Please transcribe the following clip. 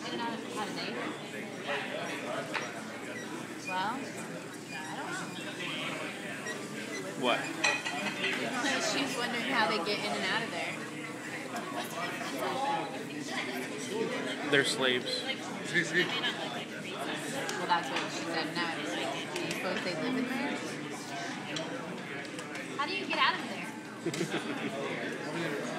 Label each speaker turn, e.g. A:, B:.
A: In and out of how they? Well, I don't know.
B: What?
A: She's wondering how they get in and out of there.
B: They're slaves.
A: Well, that's what she said next. Do you suppose they live in there? How do you get out of there?